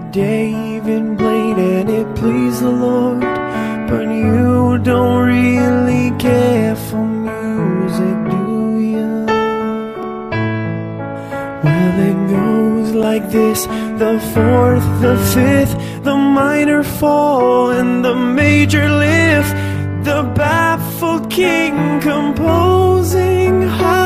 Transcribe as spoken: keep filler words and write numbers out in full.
David played and it pleased the Lord, but you don't really care for music, do ya? Well, it goes like this: the fourth, the fifth, the minor fall, and the major lift. The baffled king composing high.